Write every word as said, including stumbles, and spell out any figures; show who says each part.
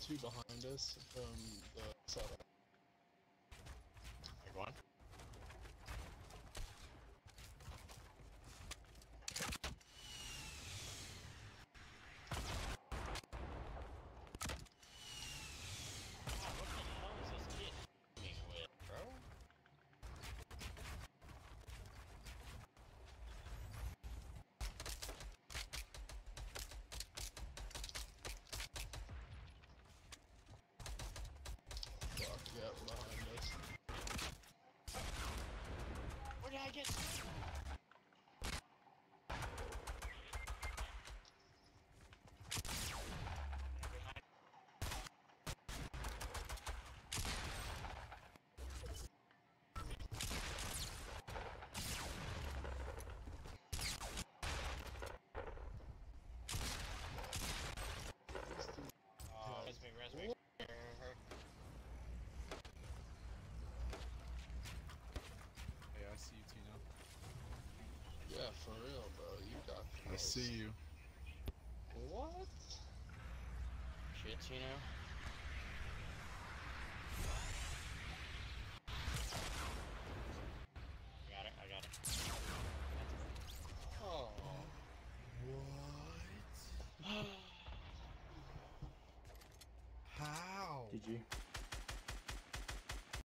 Speaker 1: two behind us from the setup.
Speaker 2: Like one? What the hell is this kid doing with, bro?
Speaker 1: Fuck, yeah, behind us.
Speaker 2: Where did I get? Oh, res me, res me.
Speaker 3: Hey, I see you, Tino.
Speaker 1: Yeah, for real, bro. You got
Speaker 3: I
Speaker 1: close.
Speaker 3: see you.
Speaker 1: What?
Speaker 2: Shit, Tino. I got it, I got it.
Speaker 1: Oh.
Speaker 3: What? How?
Speaker 4: Did you?